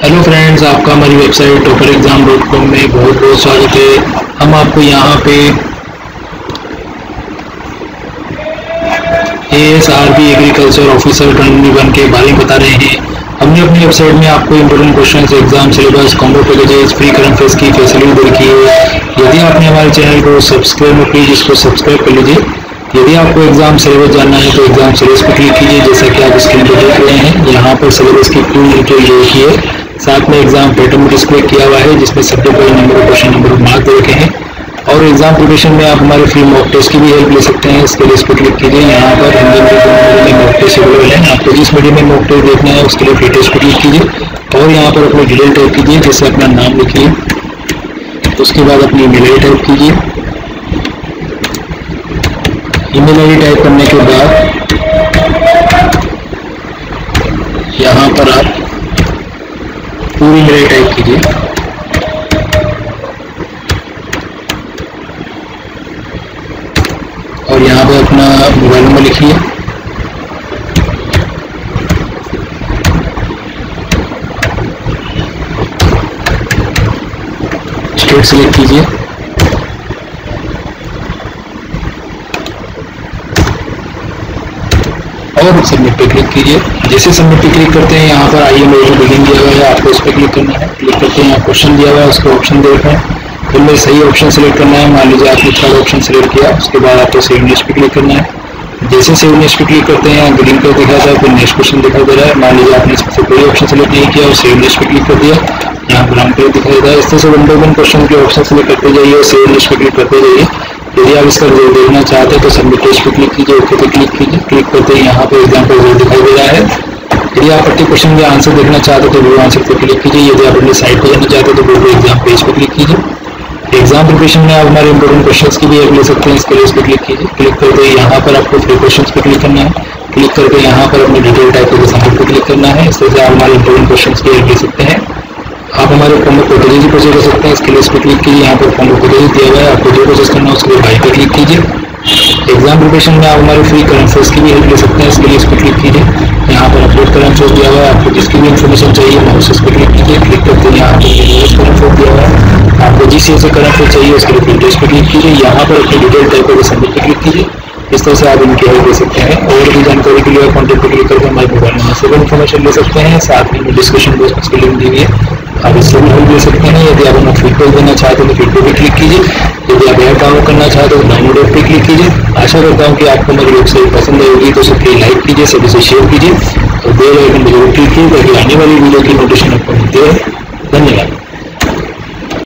Hello friends, आपका हमारी website toperexam.com में बहुत बहुत स्वागत है। हम आपको यहाँ पे ASRB एग्रीकल्चर ऑफिसर 2021 के बारे में बता रहे हैं। हमने अपनी वेबसाइट में आपको important question, exam syllabus, combo packages, free current affairs की फैसिलिटी दे रखी है। यदि आपने हमारे चैनल को सब्सक्राइब नहीं किया, इसको सब्सक्राइब कर लीजिए। यदि आपको एग्जाम सिलेबस जानना है तो एग्जाम सिलेबस पर क्लिक कीजिए। जैसा कि आप स्क्रीन पर देख रहे हैं, यहाँ पर सिलेबस की पूरी डिटेल दे रखी है। साथ में एग्जाम पैटर्न डिस्प्ले किया हुआ है, जिसमें subject wise number, question number, mark दे रखे हैं। और एग्जाम प्रिपरेशन में आप हमारे फ्री मॉक टेस्ट की भी हेल्प ले सकते हैं। इसके लिए इस पर क्लिक कीजिए। यहाँ पर हिंदी में मॉक टेस्ट अवेलेबल है। आपको जिस मीडियम में मॉक टेस्ट देखना है उसके लिए फ्री टेस्ट पर क्लिक कीजिए और यहाँ पर अपनी डिटेल टाइप कीजिए। जैसे अपना नाम लिखिए, उसके बाद अपनी ईमेल आई टाइप कीजिए। ईमेल आई टाइप करने के बाद यहाँ पर आप पूरी ईमेल आई टाइप कीजिए। और यहाँ पे अपना मोबाइल नंबर लिखिए। स्टेट सिलेक्ट कीजिए। और सबमिट पे क्लिक कीजिए। जैसे सबमिट पे क्लिक करते हैं, यहाँ पर आइए मेरे बिगिन दिया हुआ है, आपको इस पर क्लिक करना है। क्लिक करते हैं, यहाँ क्वेश्चन दिया हुआ है, उसको ऑप्शन दे रखा है। फिर में सही ऑप्शन सेलेक्ट करना है। मान लीजिए आपने थर्ड ऑप्शन सेलेक्ट किया, उसके बाद आपको सेव नेक्स्ट पे क्लिक करना है। जैसे सेव नेक्स्ट पे क्लिक करते हैं, ग्रीन कलर दिखा था, फिर नेक्स्ट क्वेश्चन दिखाई दे रहा है। मान लीजिए आपने इसमें से कोई ऑप्शन सेलेक्ट नहीं किया और सेव नेक्स्ट पे क्लिक कर दिया, यहाँ ब्राउन कलर दिखाई देता है। इस तरह से 1 by 1 क्वेश्चन के ऑप्शन सेलेक्ट करते जाइए और सेव नेक्स्ट पे क्लिक करते जाइए। यदि आप इसका रिजल्ट देखना चाहते हैं तो सबमिट टेस्ट पे क्लिक कीजिए, ओके पे क्लिक कीजिए। क्लिक करते ही यहाँ पे एग्जाम का रिजल्ट दिखाई दे रहा है। यदि आप प्रत्येक क्वेश्चन के आंसर देखना चाहते हैं तो वो आंसर पे क्लिक कीजिए। यदि आप अपनी साइट पर जाना चाहते हैं तो वो एग्जाम पेज पे क्लिक कीजिए। एग्जाम प्रिपरेशन में आप हमारे इंपोर्टेंट क्वेश्चंस की भी हेल्प ले सकते हैं। इसके लिए इस पर क्लिक कीजिए। क्लिक करते ही यहाँ पर आपको फ्री क्वेश्चंस पे क्लिक करना है। क्लिक करके यहाँ पर अपनी डिटेल टाइप करके सबमिट पे क्लिक करना है। इस तरह से आप हमारे इंपोर्टेंट क्वेश्चंस की हेल्प ले सकते हैं। आप हमारे कॉम्बो पैकेजेस परचेज कर सकते हैं। इसके लिए इस पर क्लिक कीजिए। यहाँ पर कॉम्बो पैकेज दिया हुआ है, आपको जो परचेज करना है उसके लिए बाई पे क्लिक कीजिए। एग्जाम प्रिपरेशन में आप हमारे फ्री करंट अफेयर्स की भी हेल्प ले सकते हैं। इसके लिए इस पर क्लिक कीजिए। यहाँ पर अपलोड करंट अफेयर्स दिया हुआ है, आपको जिसकी भी इन्फॉर्मेशन चाहिए माउस इस पर क्लिक कीजिए। क्लिक करते हैं यहाँ पर करंट अफेयर्स दिया हुआ है, आपको जिस चीज़ से करंट अफेयर्स चाहिए उसके लिए प्रिंटेज पे क्लिक कीजिए। यहाँ पर अपनी डिटेल टाइप करके सबमिट पे क्लिक कीजिए। इस तरह से आप इनकी हेल्प ले सकते हैं। और भी जानकारी के लिए कॉन्टैक्ट पे क्लिक करके हमारे मोबाइल नंबर से भी इन्फॉर्मेशन ले सकते हैं। साथ में डिस्क्रिप्शन बॉक्स में उसकी लिंक दी हुई है, आप इससे भी हेल्प ले सकते हैं। यदि आप हमें फीडबैक देना चाहते हैं तो फीडबैक पे क्लिक कीजिए। यदि आप ऐप डाउनलोड करना चाहते हैं तो डाउनलोड पे क्लिक कीजिए। आशा करता हूँ कि आपको मेरी वेबसाइट पसंद आएगी, तो सबके लाइक कीजिए, सभी से शेयर कीजिए और बेल आइकन पर जरूर क्लिक कीजिए ताकि आने वाली वीडियो की नोटिफिकेशन आपको मिलती है। धन्यवाद।